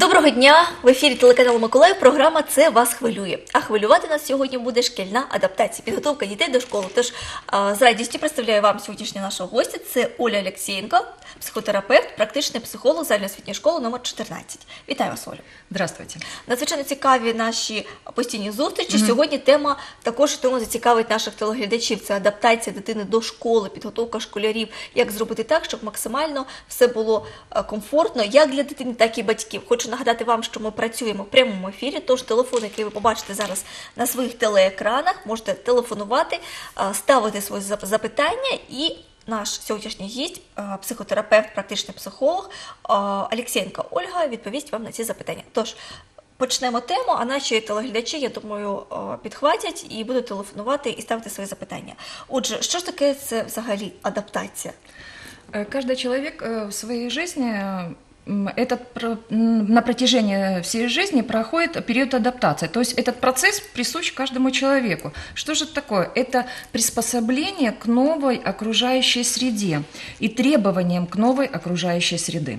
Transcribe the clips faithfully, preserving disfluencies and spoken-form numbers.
Доброго дня! В ефірі телеканалу Миколаїв програма «Це вас хвилює». А хвилювати нас сьогодні буде шкільна адаптація, підготовка дітей до школи. Тож з радістю представляю вам сьогоднішнього нашого гостя. Це Оля Алексєєнко, психотерапевт, практичний психолог загальноосвітньої школи номер чотирнадцять. Вітаю вас, Оля. Здравствуйте. Надзвичайно цікаві наші постійні зустрічі. Mm-hmm. Сьогодні тема також тому зацікавить наших телеглядачів. Це адаптація дитини до школи, підготовка школярів. Як зробити так, щоб максимально все було комфортно, як для дитини, так і батьків. Хочу нагадати вам, що ми працюємо в прямому ефірі, тож телефон, який ви побачите зараз на своїх телеекранах, можете телефонувати, ставити свої запитання, і наш сьогоднішній гість, психотерапевт, практичний психолог Алексєєнко Ольга відповість вам на ці запитання. Тож, почнемо тему, а наші телеглядачі, я думаю, підхватять і будуть телефонувати і ставити свої запитання. Отже, що ж таке це взагалі адаптація? Каждый человек в своей жизни, этот, на протяжении всей жизни проходит период адаптации. То есть этот процесс присущ каждому человеку. Что же это такое? Это приспособление к новой окружающей среде и требованиям к новой окружающей среды.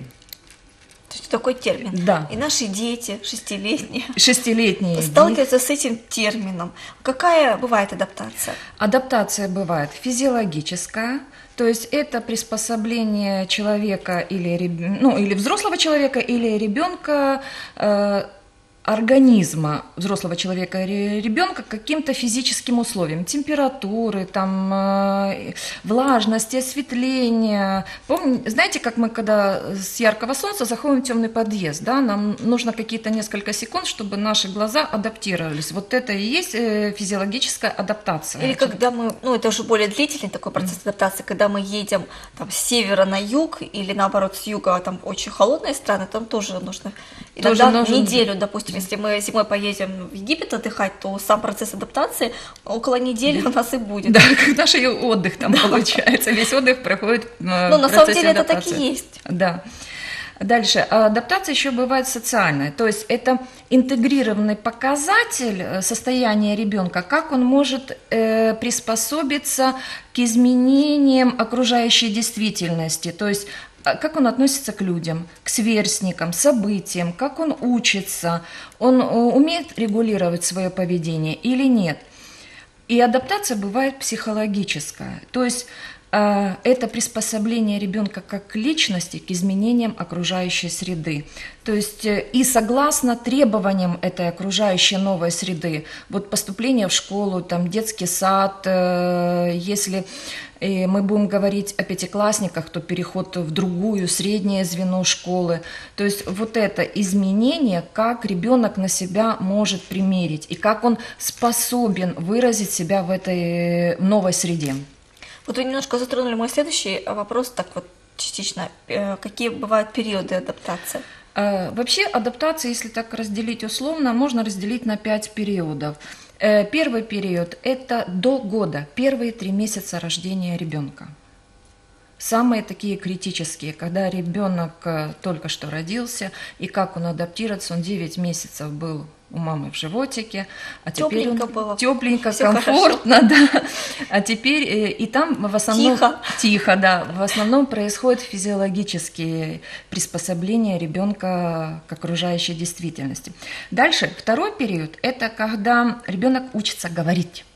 То есть такой термин. Да. И наши дети, шестилетние, Шестилетние сталкиваются с этим термином. Какая бывает адаптация? Адаптация бывает физиологическая. То есть это приспособление человека или, ну, или взрослого человека, или ребенка, э, организма взрослого человека или ребенка к каким-то физическим условиям, температуры, там, э, влажности, осветления. Помните, знаете, как мы, когда с яркого солнца заходим в темный подъезд, да, нам нужно какие-то несколько секунд, чтобы наши глаза адаптировались. Вот это и есть э, физиологическая адаптация. Или когда мы, ну это уже более длительный такой процесс mm-hmm. адаптации, когда мы едем там, с севера на юг или наоборот с юга, там очень холодные страны, там тоже нужно иногда тоже нужен... неделю, допустим. Если мы зимой поедем в Египет отдыхать, то сам процесс адаптации около недели у нас и будет. Да, наш отдых там да. получается. Весь отдых проходит в процессе Ну, на самом деле адаптации. Это так и есть. Да. Дальше. Адаптация еще бывает социальная. То есть это интегрированный показатель состояния ребенка, как он может э, приспособиться к изменениям окружающей действительности. То есть как он относится к людям, к сверстникам, событиям, как он учится, он умеет регулировать свое поведение или нет. И адаптация бывает психологическая, то есть э, это приспособление ребенка как личности к изменениям окружающей среды. То есть э, и согласно требованиям этой окружающей новой среды, вот поступление в школу, там, детский сад, э, если... И мы будем говорить о пятиклассниках, то переход в другую, среднее звено школы. То есть вот это изменение, как ребенок на себя может примерить и как он способен выразить себя в этой новой среде. Вот вы немножко затронули мой следующий вопрос, так вот частично. Какие бывают периоды адаптации? Вообще адаптация, если так разделить условно, можно разделить на пять периодов. Первый период – это до года, первые три месяца рождения ребенка. Самые такие критические, когда ребенок только что родился, и как он адаптируется, он девять месяцев был у мамы в животике, а теперь тепленько он, было. Тепленько, Всё комфортно, да. А теперь и там в основном тихо, тихо, да. В основном происходят физиологические приспособления ребенка к окружающей действительности. Дальше второй период – это когда ребенок учится говорить.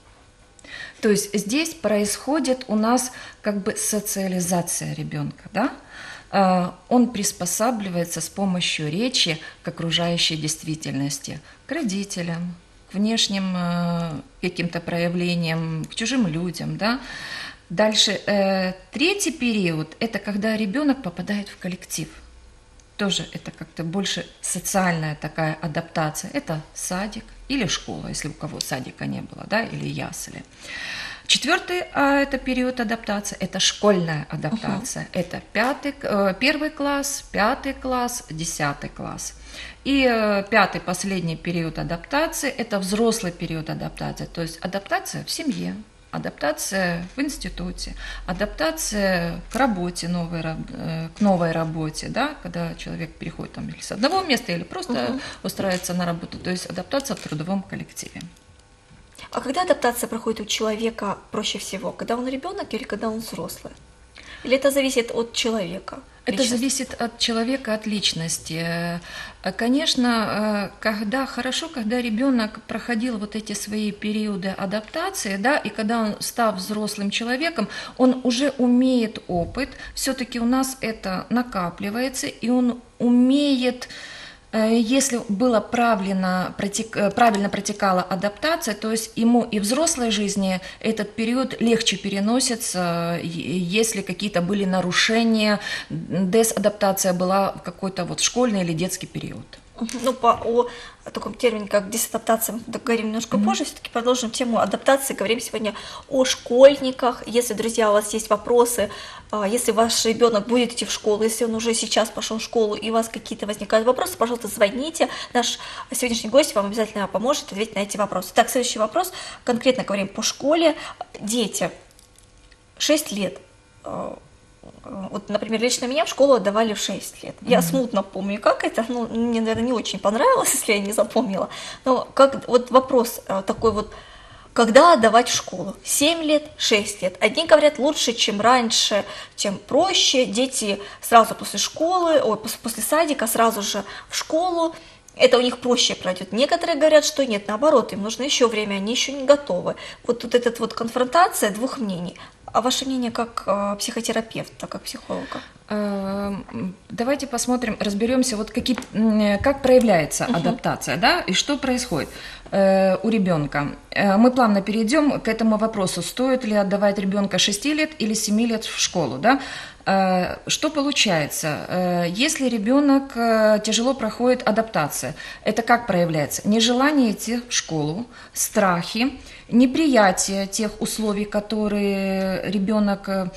То есть здесь происходит у нас как бы социализация ребенка, да? Он приспосабливается с помощью речи к окружающей действительности, к родителям, к внешним каким-то проявлениям, к чужим людям, да? Дальше третий период – это когда ребенок попадает в коллектив. Тоже это как-то больше социальная такая адаптация. Это садик или школа, если у кого садика не было, да, или ясли. Четвертый а, это период адаптации, это школьная адаптация. Uh-huh. Это пятый, э, первый класс, пятый класс, десятый класс. И э, пятый, последний период адаптации, это взрослый период адаптации. То есть адаптация в семье, адаптация в институте, адаптация к работе, новой, э, к новой работе, да, когда человек переходит там, или с одного места, или просто uh-huh. устраивается на работу. То есть адаптация в трудовом коллективе. А когда адаптация проходит у человека проще всего? Когда он ребенок или когда он взрослый? Или это зависит от человека? Это личность? зависит от человека, от личности. Э, Конечно, э, когда хорошо, когда ребенок проходил вот эти свои периоды адаптации, да, и когда он, став взрослым человеком, он уже умеет опыт, все-таки у нас это накапливается, и он умеет, э, если было правильно, протек, э, правильно протекала адаптация, то есть ему и в взрослой жизни этот период легче переносится, е- если какие-то были нарушения, дезадаптация была в какой-то вот школьный или детский период. Мгм. Ну, по о таком термине, как дезадаптация, мы договорим немножко позже. Все-таки продолжим тему адаптации. Говорим сегодня о школьниках. Если, друзья, у вас есть вопросы, а, если ваш ребенок будет идти в школу, если он уже сейчас пошел в школу, и у вас какие-то возникают вопросы, пожалуйста, звоните. Наш сегодняшний гость вам обязательно поможет ответить на эти вопросы. Так, следующий вопрос. Конкретно говорим по школе. Дети, шесть лет. а, Вот, например, лично меня в школу отдавали в шесть лет. Я смутно помню, как это, ну, мне, наверное, не очень понравилось, если я не запомнила. Но как, вот вопрос э, такой вот, когда отдавать в школу? семь лет, шесть лет. Одни говорят, лучше, чем раньше, чем проще. Дети сразу после школы, ой, пос- после садика сразу же в школу. Это у них проще пройдет. Некоторые говорят, что нет, наоборот, им нужно еще время, они еще не готовы. Вот тут эта вот конфронтация двух мнений. А ваше мнение как э, психотерапевта, как психолога? Э, Давайте посмотрим, разберемся, вот какие, м, как проявляется адаптация, да, и что происходит э, у ребенка. Э, Мы плавно перейдем к этому вопросу, стоит ли отдавать ребенка шести лет или семи лет в школу, да. Э, Что получается? Э, Если ребенок э, тяжело проходит адаптация, это как проявляется? Нежелание идти в школу, страхи, неприятие тех условий, которые ребенок э,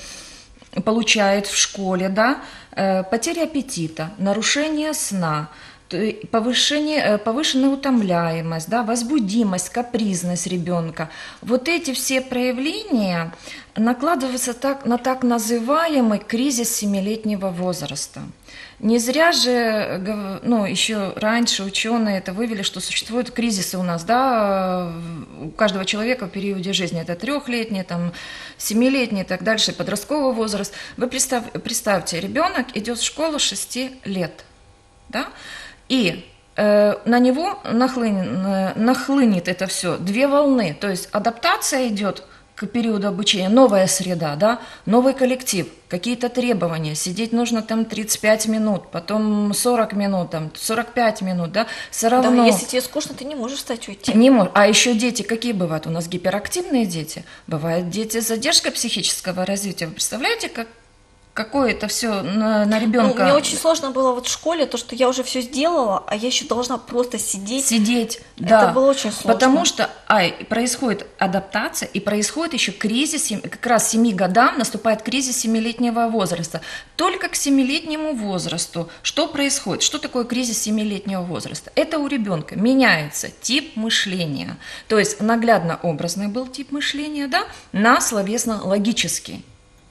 получает в школе, да, э, потеря аппетита, нарушение сна, т- повышение, э, повышенная утомляемость, да, возбудимость, капризность ребенка. Вот эти все проявления накладываются так, на так называемый кризис семилетнего возраста. Не зря же, гов- ну, еще раньше ученые это вывели, что существуют кризисы у нас, да, у каждого человека в периоде жизни. Это трехлетний, там, семилетний и так дальше, подростковый возраст. Вы представь, представьте, ребенок идет в школу с шести лет, да, и э, на него нахлынет, нахлынет это все, две волны, то есть адаптация идет к периоду обучения, новая среда, да, новый коллектив, какие-то требования, сидеть нужно там тридцать пять минут, потом сорок минут, там, сорок пять минут, да, все Да, равно... если тебе скучно, ты не можешь встать уйти. Не мож... А еще дети какие бывают? У нас гиперактивные дети, бывают дети с задержкой психического развития. Вы представляете, как какое это все на, на Ну, ребенка? мне очень сложно было вот в школе, то, что я уже все сделала, а я еще должна просто сидеть. Сидеть, Это да. было очень сложно. Потому что ай, происходит адаптация и происходит еще кризис, сем- как раз семи годам наступает кризис семилетнего возраста. Только к семилетнему возрасту что происходит? Что такое кризис семилетнего возраста? Это у ребенка меняется тип мышления. То есть наглядно-образный был тип мышления, да, на словесно-логический.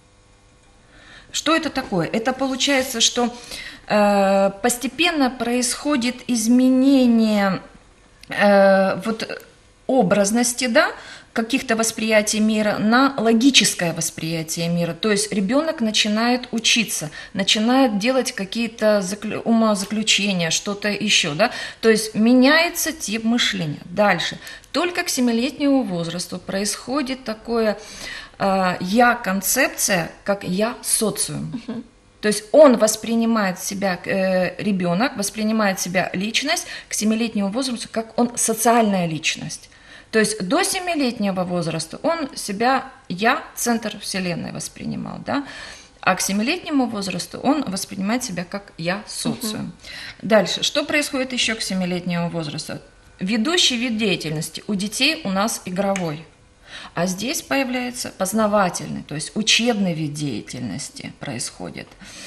Что это такое? Это получается, что э, постепенно происходит изменение э, вот, образности, да, каких-то восприятий мира на логическое восприятие мира. То есть ребенок начинает учиться, начинает делать какие-то заклю- умозаключения, что-то еще, да. То есть меняется тип мышления. Дальше. Только к семилетнему возрасту происходит такое э, я-концепция, как я-социум. То есть он воспринимает себя, э, ребенок воспринимает себя личность к семилетнему возрасту, как он социальная личность. То есть до семилетнего возраста он себя я, центр вселенной воспринимал, да? А к семилетнему возрасту он воспринимает себя как я, социум. Угу. Дальше, что происходит еще к семилетнему возрасту? Ведущий вид деятельности у детей у нас игровой. А здесь появляется познавательный, то есть учебный вид деятельности происходит.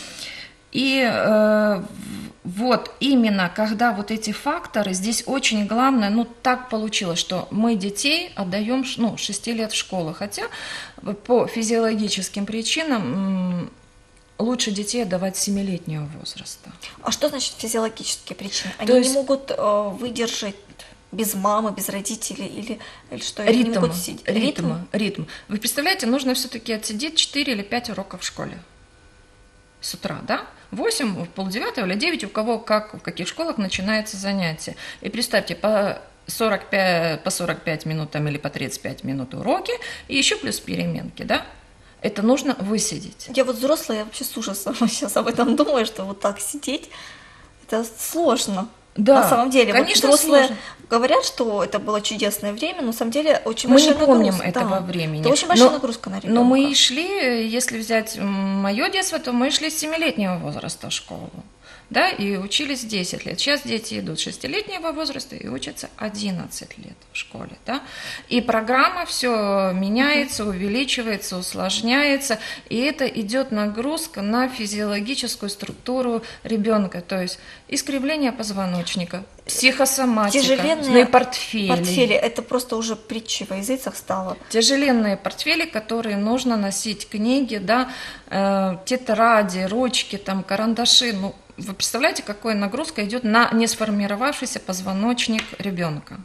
И э, вот именно когда вот эти факторы, здесь очень главное, ну так получилось, что мы детей отдаем, ну, шести лет в школу, хотя по физиологическим причинам лучше детей отдавать семилетнего возраста. А что значит физиологические причины? Они То есть... не могут э, выдержать без мамы, без родителей или, или что? Ритм, Они не могут сидеть? ритм, ритм. Вы представляете, нужно все-таки отсидеть четыре или пять уроков в школе с утра, да? в восемь, в полдевятого или девять, у кого как, в каких школах начинается занятие. И представьте, по сорок пять, по сорок пять минут там, или по тридцать пять минут уроки, и еще плюс переменки, да? Это нужно высидеть. Я вот взрослая, я вообще с ужасом сейчас об этом думаю, что вот так сидеть, это сложно. Да, на самом деле, конечно, вот взрослые сложно. говорят, что это было чудесное время, но на самом деле очень Мы большая не помним нагрузка. этого Да. времени. Это очень большая но, нагрузка на ребенка. но мы и шли, если взять мое детство, то мы шли с семилетнего возраста в школу. Да, и учились десять лет. Сейчас дети идут шестилетнего возраста и учатся одиннадцать лет в школе. Да? И программа все меняется, увеличивается, усложняется, и это идет нагрузка на физиологическую структуру ребенка, то есть искривление позвоночника, психосоматика, Тяжеленные портфели. портфели, это просто уже притчей во языцах стало. Тяжеленные портфели, которые нужно носить, книги, да, э, тетради, ручки, там, карандаши. Ну, вы представляете, какая нагрузка идет на несформировавшийся позвоночник ребенка.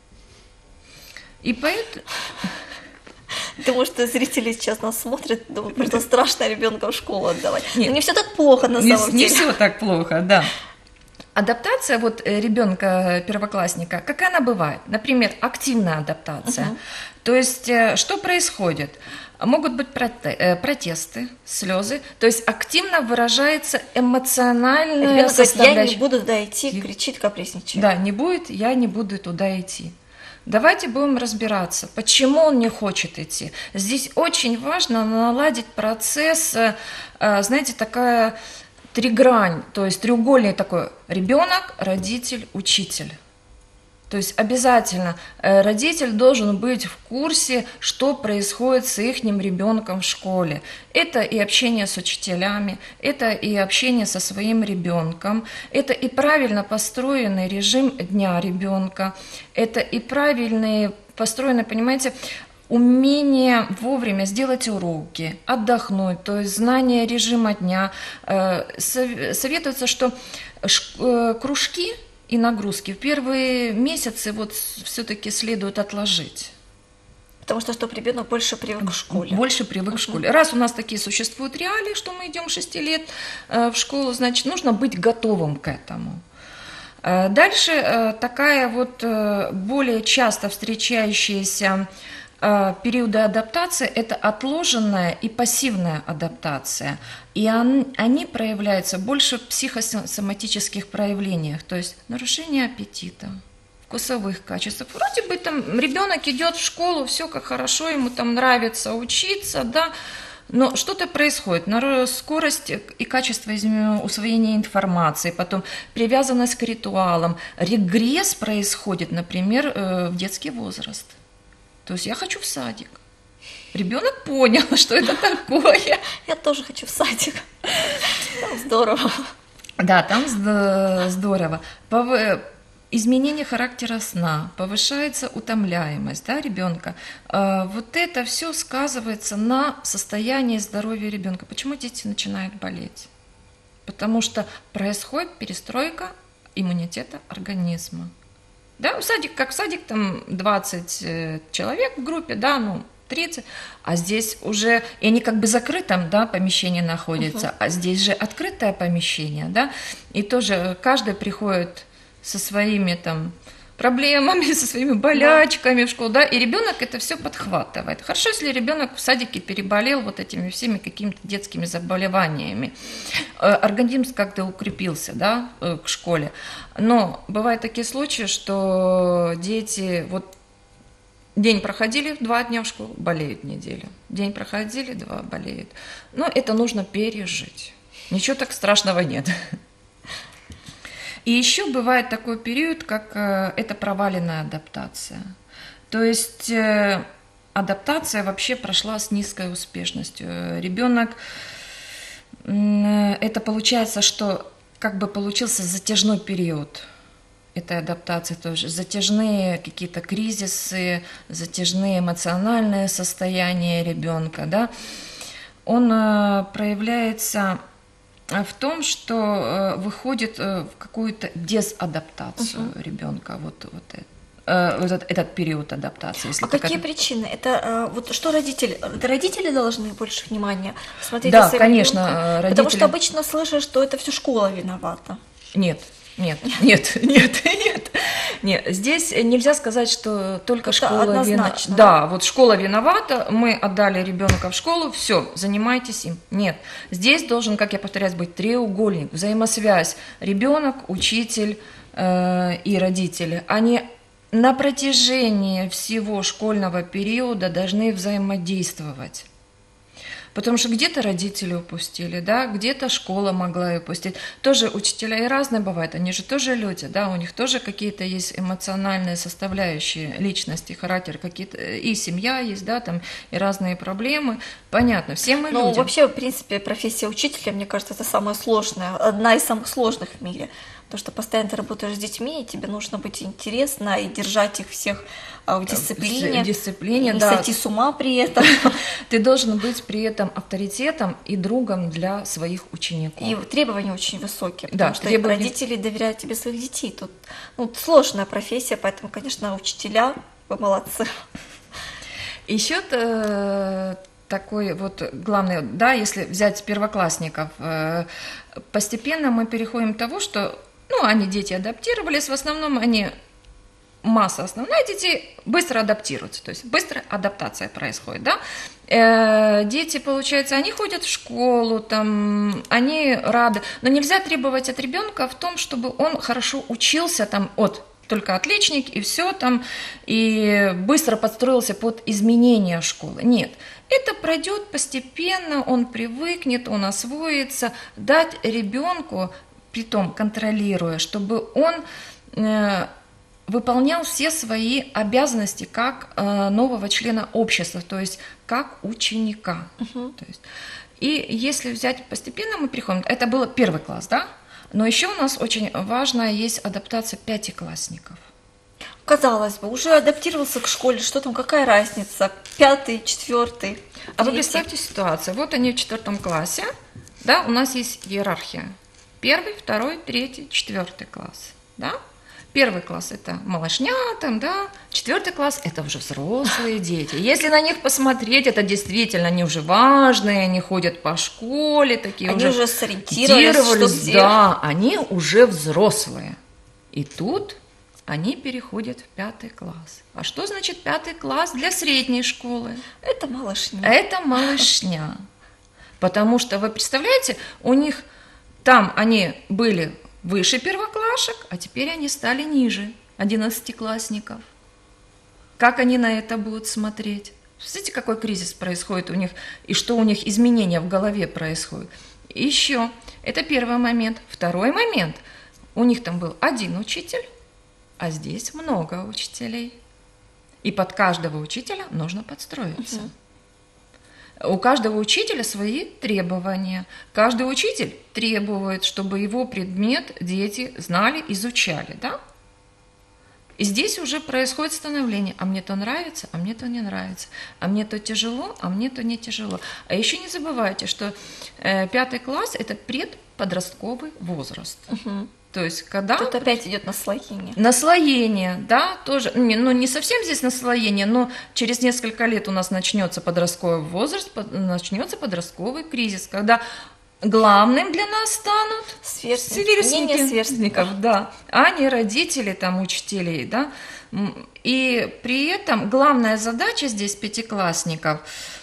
И поэтому... Думаю, что зрители сейчас нас смотрят, думают, что страшно ребенка в школу отдавать. Нет, но не все так плохо на не, самом не деле. все так плохо, да. Адаптация вот ребенка первоклассника, как она бывает? Например, активная адаптация. Uh-huh. То есть что происходит? Могут быть протесты, слезы, то есть активно выражается эмоциональная ребенок составляющая. Говорит, я не буду туда идти, кричит, капризничает. Да, не будет, я не буду туда идти. Давайте будем разбираться, почему он не хочет идти. Здесь очень важно наладить процесс, знаете, такая тригрань, то есть треугольник такой: ребенок, родитель, учитель. То есть обязательно родитель должен быть в курсе, что происходит с их ребенком в школе. Это и общение с учителями, это и общение со своим ребенком, это и правильно построенный режим дня ребенка, это и правильный построенный, понимаете, умение вовремя сделать уроки, отдохнуть, то есть знание режима дня. Советуется, что кружки и нагрузки в первые месяцы вот все-таки следует отложить. Потому что, чтобы ребенок больше привык к школе. Больше привык к школе. Раз у нас такие существуют реалии, что мы идем шесть лет в школу, значит, нужно быть готовым к этому. Дальше такая вот более часто встречающаяся периоды адаптации – это отложенная и пассивная адаптация. И он, они проявляются больше в психосоматических проявлениях, то есть нарушение аппетита, вкусовых качеств. Вроде бы там ребенок идет в школу, все как хорошо, ему там нравится учиться, да, но что-то происходит, скорость и качество усвоения информации, потом привязанность к ритуалам, регресс происходит, например, в детский возраст. То есть я хочу в садик. Ребенок понял, что это такое. Я тоже хочу в садик. Там здорово. Да, там здорово. Изменение характера сна, повышается утомляемость, да, ребенка. Вот это все сказывается на состоянии здоровья ребенка. Почему дети начинают болеть? Потому что происходит перестройка иммунитета организма. Да, садик, как садик, там двадцать человек в группе, да, ну, тридцать, а здесь уже, и они как бы в закрытом, да, помещении находятся, uh-huh. а здесь же открытое помещение, да, и тоже каждый приходит со своими там проблемами, со своими болячками да. в школу, да, и ребенок это все подхватывает. Хорошо, если ребенок в садике переболел вот этими всеми какими-то детскими заболеваниями, организм как-то укрепился, да, к школе. Но бывают такие случаи, что дети вот день проходили, два дня в школу, болеют неделю. День проходили, два болеют. Но это нужно пережить. Ничего так страшного нет. И еще бывает такой период, как это проваленная адаптация. То есть адаптация вообще прошла с низкой успешностью. Ребенок, это получается, что как бы получился затяжной период этой адаптации тоже. Затяжные какие-то кризисы, затяжные эмоциональные состояния ребенка, да. Он проявляется в том, что выходит в какую-то дезадаптацию uh-huh. ребенка. Вот, вот э, вот этот, этот период адаптации. Если А так какие это- причины? Это э, вот что родители? Это родители должны больше внимания смотреть Да, за своим конечно, ребенком? э, Потому родители- что обычно слышишь, что это все школа виновата. Нет, нет, нет, нет, нет. Нет, здесь нельзя сказать, что только Это школа виновата. однозначно. Да, вот школа виновата, мы отдали ребенка в школу, все, занимайтесь им. Нет, здесь должен, как я повторяюсь, быть треугольник, взаимосвязь ребенок, учитель э, и родители. Они на протяжении всего школьного периода должны взаимодействовать. Потому что где-то родители упустили, да, где-то школа могла и упустить. Тоже учителя и разные бывают, они же тоже люди, да, у них тоже какие-то есть эмоциональные составляющие личности, характер, какие-то, и семья есть, да, там, и разные проблемы. Понятно, все мы Ну, люди. вообще, в принципе, профессия учителя, мне кажется, это самая сложная, одна из самых сложных в мире. Потому что постоянно ты работаешь с детьми, и тебе нужно быть интересно и держать их всех а, в дисциплине. В дисциплине, не да. сойти с ума при этом. Ты должен быть при этом авторитетом и другом для своих учеников. И требования очень высокие, Да, потому что требования- родители доверяют тебе своих детей. Тут ну, сложная профессия, поэтому, конечно, учителя, вы молодцы. Еще э, такой вот главный, да, если взять первоклассников, э, постепенно мы переходим к тому, что, ну, они, дети, адаптировались, в основном они, масса основная детей быстро адаптируются, то есть быстро адаптация происходит, да. Э, дети, получается, они ходят в школу, там, они рады, но нельзя требовать от ребенка в том, чтобы он хорошо учился там от только отличник, и все там, и быстро подстроился под изменения школы. Нет, это пройдет постепенно, он привыкнет, он освоится. Дать ребенку, притом контролируя, чтобы он э, выполнял все свои обязанности как э, нового члена общества, то есть как ученика. Мгм. То есть, и если взять постепенно, мы приходим, это был первый класс, да? Но еще у нас очень важная есть адаптация пятиклассников. Казалось бы, уже адаптировался к школе, что там, какая разница? Пятый, четвертый. А вы третий. представьте ситуацию, вот они в четвертом классе, да, у нас есть иерархия. Первый, второй, третий, четвертый класс, да? Первый класс – это малышня, там, да. Четвертый класс – это уже взрослые дети. Если на них посмотреть, это действительно они уже важные, они ходят по школе, такие Они уже, уже сориентировались, что ориентировались, где. да, они уже взрослые. И тут они переходят в пятый класс. А что значит пятый класс для средней школы? Это малышня. Это малышня. Потому что, вы представляете, у них там они были выше первоклашек, а теперь они стали ниже одиннадцатиклассников. Как они на это будут смотреть? Смотрите, какой кризис происходит у них, и что у них изменения в голове происходят. Еще, это первый момент. Второй момент, у них там был один учитель, а здесь много учителей. И под каждого учителя нужно подстроиться. Мгм. У каждого учителя свои требования. Каждый учитель требует, чтобы его предмет дети знали, изучали, да? И здесь уже происходит становление. А мне то нравится, а мне то не нравится. А мне то тяжело, а мне то не тяжело. А еще не забывайте, что э, пятый класс – это предподростковый возраст. Мгм. То есть когда… Тут опять идет наслоение. Наслоение, да, тоже, не, ну не совсем здесь наслоение, но через несколько лет у нас начнется подростковый возраст, под- начнется подростковый кризис, когда главным для нас станут Сверстники. Мнение сверстников. да, а не родители, там, учителей, да. М, И при этом главная задача здесь пятиклассников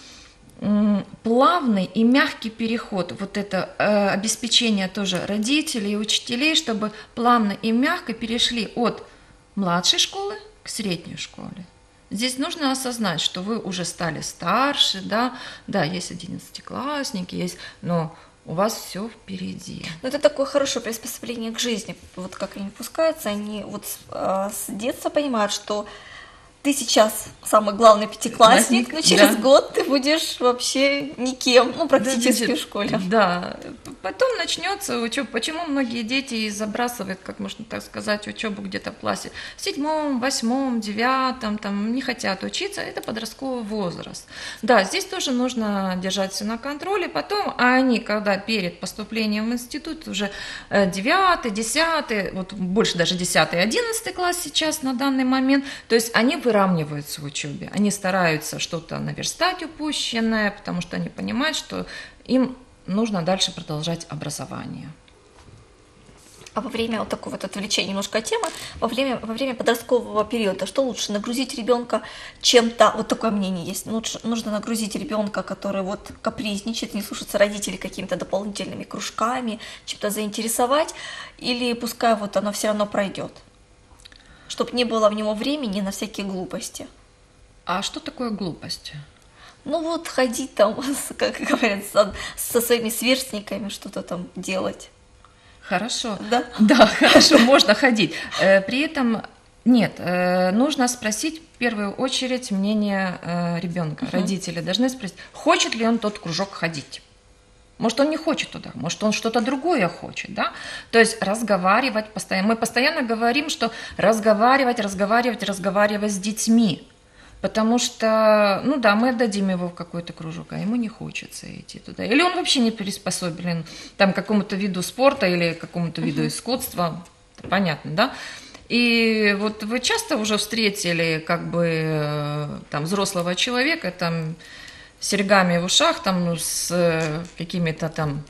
м, плавный и мягкий переход, вот это э, обеспечение тоже родителей и учителей, чтобы плавно и мягко перешли от младшей школы к средней школе. Здесь нужно осознать, что вы уже стали старше, да, да, есть одиннадцатиклассники, есть, но у вас все впереди. Ну, это такое хорошее приспособление к жизни. Вот как они выпускаются, они вот с, а, с детства понимают, что ты сейчас самый главный пятиклассник, Классник, но через да. год ты будешь вообще никем, ну, практически Да, в школе. Да, потом начнется учеба. Почему многие дети забрасывают, как можно так сказать, учебу где-то в классе в седьмом, восьмом, девятом, там не хотят учиться, это подростковый возраст. Да, здесь тоже нужно держать все на контроле. Потом они, когда перед поступлением в институт, уже девятый, десятый, вот больше даже десятый, одиннадцатый класс сейчас на данный момент, то есть они выравниваются в учебе, они стараются что-то наверстать упущенное, потому что они понимают, что им нужно дальше продолжать образование. А во время вот такого вот отвлечения немножко от темы, во время, во время подросткового периода, что лучше, нагрузить ребенка чем-то, вот такое мнение есть, лучше, нужно нагрузить ребенка, который вот капризничает, не слушается родителей, какими-то дополнительными кружками, чем-то заинтересовать, или пускай вот оно все равно пройдет, чтобы не было в него времени на всякие глупости. А что такое глупость? Ну вот ходить там, как говорят, со, со своими сверстниками, что-то там делать. Хорошо. Да? Да, хорошо, можно ходить. Э, При этом нет, э, нужно спросить в первую очередь мнение э, ребенка. Мгм. Родители должны спросить, хочет ли он тот кружок ходить. Может, он не хочет туда, может, он что-то другое хочет, да? То есть разговаривать постоянно. Мы постоянно говорим, что разговаривать, разговаривать, разговаривать с детьми. Потому что, ну да, мы отдадим его в какой-то кружок, а ему не хочется идти туда. Или он вообще не приспособлен там, к какому-то виду спорта или к какому-то виду искусства. Понятно, да? И вот вы часто уже встретили как бы э, там взрослого человека там с серьгами в ушах, там с э, какими-то там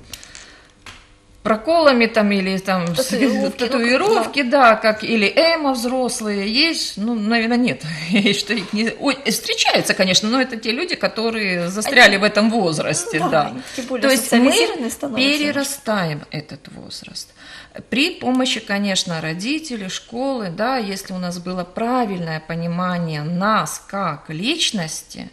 проколами там или там Татуировки, татуировки, ну, да, как или эмо взрослые есть, ну, наверное, нет, что их не ой, встречаются, конечно, но это те люди, которые застряли Они- в этом возрасте, Ну да. они такие более То есть мы социализированные становятся. перерастаем этот возраст. При помощи, конечно, родителей, школы, да, если у нас было правильное понимание нас как личности,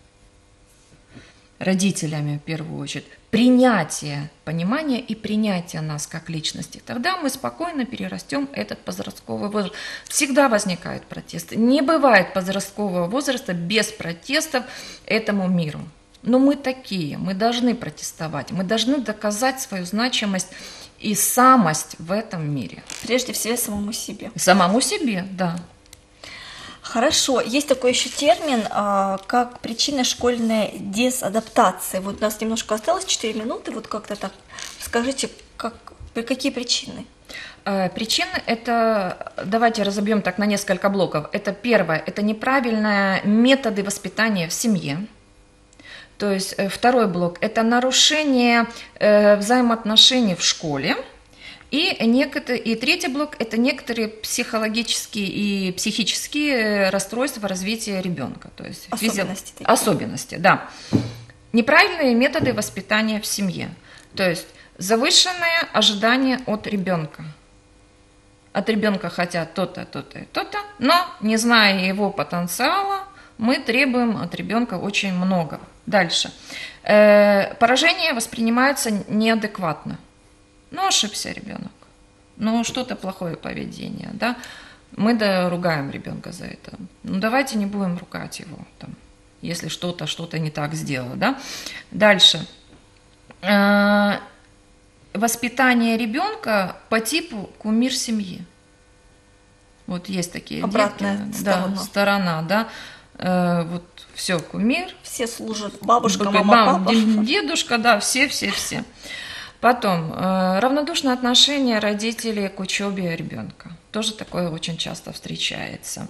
родителями в первую очередь, принятие, понимание и принятие нас как личности, тогда мы спокойно перерастем этот подростковый возраст. Всегда возникают протесты. Не бывает подросткового возраста без протестов этому миру. Но мы такие, мы должны протестовать, мы должны доказать свою значимость и самость в этом мире. Прежде всего самому себе. Самому себе, да. Хорошо, есть такой еще термин, а, как причина школьной дезадаптации. Вот у нас немножко осталось четыре минуты, вот как-то так. Скажите, как, при- какие причины? Э, Причины это, давайте разобьем так на несколько блоков. Это первое, это неправильные методы воспитания в семье. То есть э, второй блок – это нарушение э, взаимоотношений в школе. И, некоторые, и третий блок – это некоторые психологические и психические расстройства развития ребенка. То есть физи- Особенности такие. Особенности, да. Неправильные методы воспитания в семье. То есть завышенные ожидания от ребенка. От ребенка хотят то-то, то-то и то-то, но не зная его потенциала, мы требуем от ребенка очень много. Дальше. Э, Поражения воспринимаются неадекватно. Ну, ошибся ребенок. Ну, что-то плохое поведение, да. Мы да, ругаем ребенка за это. Ну, давайте не будем ругать его, там, если что-то, что-то не так сделал, да. Дальше. Э, Воспитание ребенка по типу кумир семьи. Вот есть такие Обратная детки, сторона. да, сторона, да. Э, вот все, кумир, Все служат бабушка, Б- мама, мам, папа. д- дедушка, да, все, все, все. Потом э, равнодушное отношение родителей к учебе ребенка. Тоже такое очень часто встречается.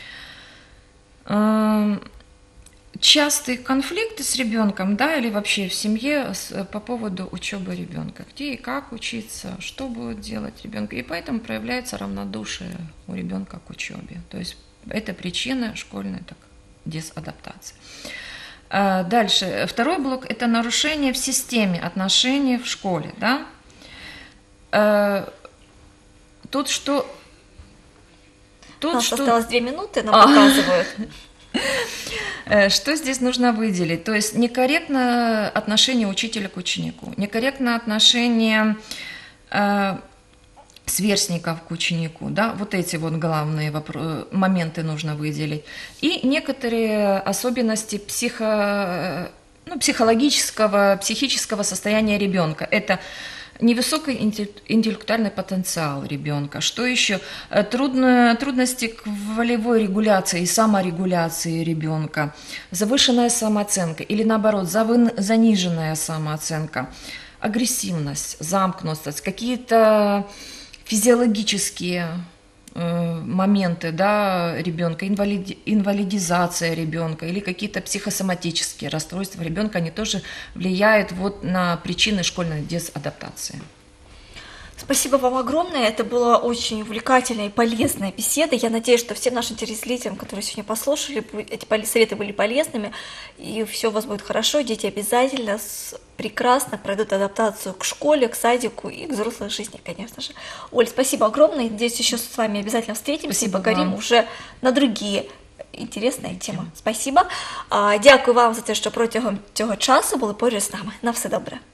Эм, Частые конфликты с ребенком, да, или вообще в семье с- по поводу учебы ребенка. Где и как учиться, что будет делать ребенок. И поэтому проявляется равнодушие у ребенка к учебе. То есть это причина школьной так, дезадаптации. А, Дальше. Второй блок – это нарушение в системе отношений в школе. Да? А, Тут что? У Тут нас что? осталось две минуты, нам А. показывают. Э, Что здесь нужно выделить? То есть некорректное отношение учителя к ученику, некорректное отношение э, сверстников к ученику, да, вот эти вот главные вопро- моменты нужно выделить. И некоторые особенности психо, ну, психологического, психического состояния ребенка. Это невысокий интеллектуальный потенциал ребенка. Что еще? Трудно, трудности к волевой регуляции и саморегуляции ребенка, завышенная самооценка или наоборот завын, заниженная самооценка, агрессивность, замкнутость, какие-то физиологические э, моменты, да, ребенка, инвалиди, инвалидизация ребенка или какие-то психосоматические расстройства ребенка, они тоже влияют вот на причины школьной дезадаптации. Спасибо вам огромное. Это была очень увлекательная и полезная беседа. Я надеюсь, что всем нашим телезрителям, которые сегодня послушали, эти советы были полезными, и все у вас будет хорошо. Дети обязательно прекрасно пройдут адаптацию к школе, к садику и к взрослой жизни, конечно же. Оль, спасибо огромное. Надеюсь, еще с вами обязательно встретимся Спасибо и поговорим вам. уже на другие інтересні теми. Спасибо. Дякую вам за те, що протягом цього часу були поряд з нами. На все добре.